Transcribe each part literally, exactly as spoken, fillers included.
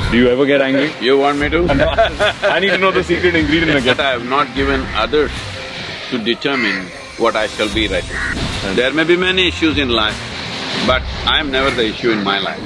Do you ever get angry? You want me to? I need to know the secret ingredient again. That I have not given others to determine what I shall be right now. There may be many issues in life, but I am never the issue in my life.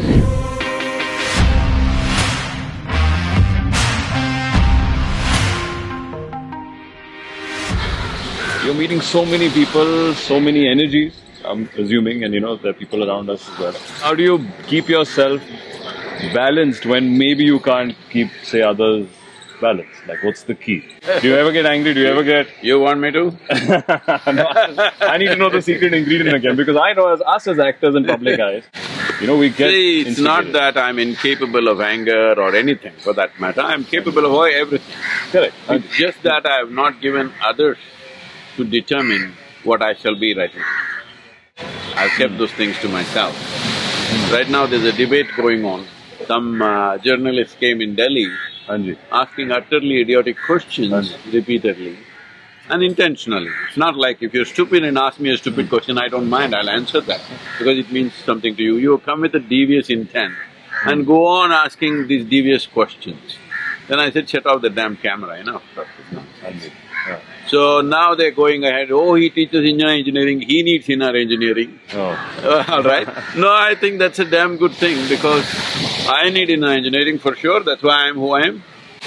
You're meeting so many people, so many energies, I'm assuming, and you know, there are people around us as well. How do you keep yourself balanced when maybe you can't keep, say, others balanced? Like, what's the key? Do you ever get angry? Do you ever get… You want me to? No, I need to know the secret ingredient again, because I know as us as actors and public eyes, you know, we get… See, it's instigated. not that I'm incapable of anger or anything for that matter, I'm capable of everything. Correct. It's just that I have not given others to determine what I shall be right now. I've kept those things to myself. Right now there's a debate going on. Some uh, journalists came in Delhi Anji. asking utterly idiotic questions repeatedly and intentionally. It's not like if you're stupid and ask me a stupid question, I don't mind, I'll answer that because it means something to you. You come with a devious intent and go on asking these devious questions. Then I said, shut off the damn camera, you know. Anji. Yeah. So now they're going ahead, oh, he teaches inner engineering, he needs inner engineering. Oh. All right. No, I think that's a damn good thing because I need inner engineering for sure, that's why I'm who I am.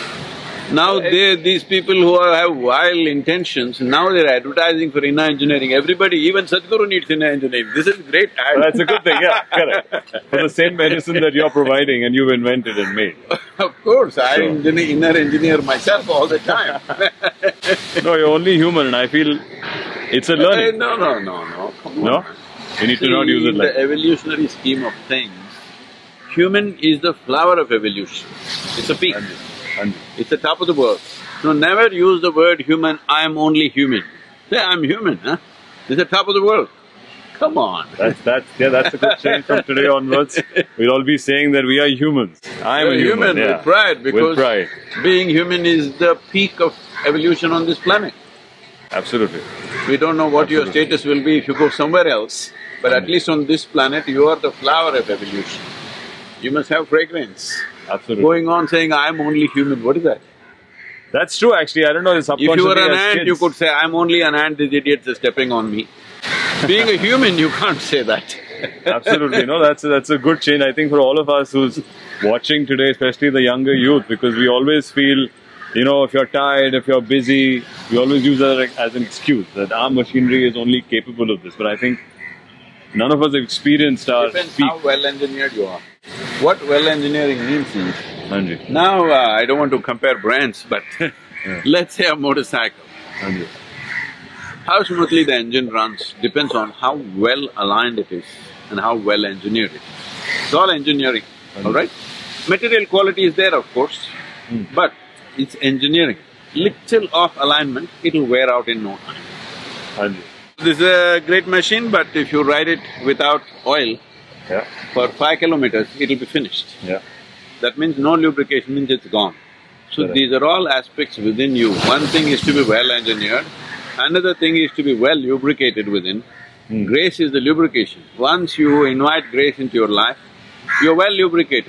Now they… these people who are, have vile intentions, now they're advertising for inner engineering. Everybody, even Sadhguru needs inner engineering. This is great ad. That's a good thing, yeah, correct. For the same medicine that you're providing and you've invented and made. Of course, I Sure. engineer, inner engineer myself all the time. No, you're only human and I feel it's a Hey, learning. no, no, no, no, come on. No? You need to not use it See, like… the evolutionary scheme of things, human is the flower of evolution. It's a peak. Anji. Anji. It's the top of the world. So never use the word human, I am only human. Say, I'm human, huh? It's the top of the world. Come on. That's… that's… yeah, that's a good change from today onwards. We'll all be saying that we are humans. I'm You're a human, yeah. with pride because With pride. being human is the peak of evolution on this planet. Absolutely. We don't know what your Absolutely. status will be if you go somewhere else, but at least on this planet you are the flower of evolution. You must have fragrance. Absolutely. Going on saying, I'm only human, what is that? That's true actually, I don't know, If subconsciously you were an as ant, kids. you could say, I'm only an ant, these idiots are stepping on me. Being a human, you can't say that. Absolutely, no, that's a, that's a good change I think for all of us who's watching today, especially the younger youth, because we always feel, you know, if you're tired, if you're busy, we always use that as an excuse, that our machinery is only capable of this, but I think none of us have experienced our Depends peak. how well engineered you are. What well engineering means is, Anji. now uh, I don't want to compare brands, but Yeah. let's say a motorcycle. Anji. How smoothly the engine runs depends on how well aligned it is and how well engineered it is. It's all engineering, all right? Material quality is there, of course, Mm. but it's engineering. Little off alignment, it'll wear out in no time. Anji. This is a great machine, but if you ride it without oil Yeah, for five kilometers, it'll be finished. yeah. That means no lubrication, means it's gone. So Correct. these are all aspects within you. One thing is to be well engineered, another thing is to be well lubricated within. Hmm. Grace is the lubrication. Once you invite grace into your life, you're well lubricated.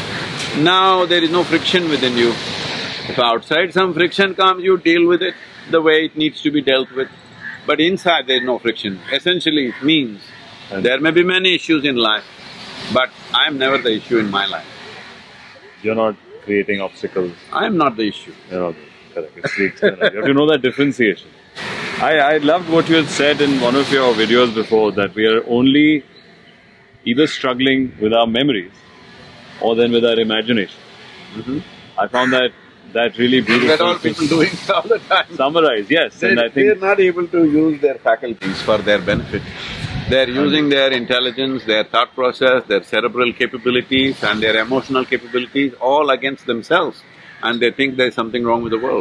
Now there is no friction within you. If outside some friction comes, you deal with it the way it needs to be dealt with. But inside there is no friction. Essentially it means And- there may be many issues in life, but I'm never the issue in my life. You're not creating obstacles. I'm not the issue. You're not… correct, it's the external. You have to know that differentiation. I… I loved what you had said in one of your videos before, that we are only either struggling with our memories or then with our imagination. Mhm. I found that… that really beautiful. That all to people doing all the time. Summarize, yes, They, and I they're think… not able to use their faculties for their benefit. They're using their intelligence, their thought process, their cerebral capabilities and their emotional capabilities all against themselves, and they think there's something wrong with the world.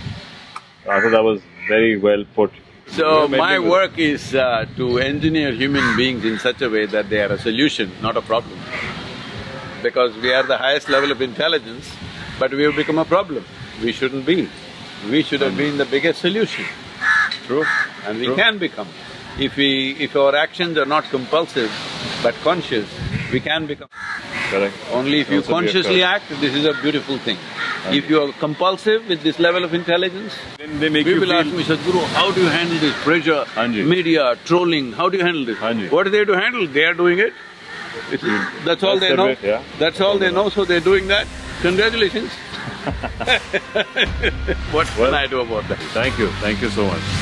I thought that was very well put. So You're my mending with- work is uh, to engineer human beings in such a way that they are a solution, not a problem. Because we are the highest level of intelligence, but we have become a problem. We shouldn't be. We should have been the biggest solution. True. And we True. can become. If we… if our actions are not compulsive but conscious, we can become. Correct. Only if you Also be consciously assured. act, this is a beautiful thing. If you are compulsive with this level of intelligence, Then they make people you ask feel… me, Sadhguru, how do you handle this pressure, Hanji. media, trolling, how do you handle this? Hanji. What are they to handle? They are doing it. It's- That's all That's they the know. bit, yeah. That's all they know, so they're doing that. Congratulations. What Well, can I do about that? Thank you, thank you so much.